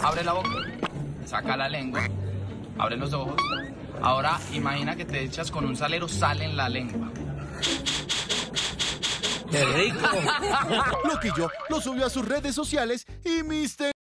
Abre la boca, saca la lengua, abre los ojos. Ahora imagina que te echas con un salero sal en la lengua. ¡Qué rico! Loquillo lo subió a sus redes sociales y Mr.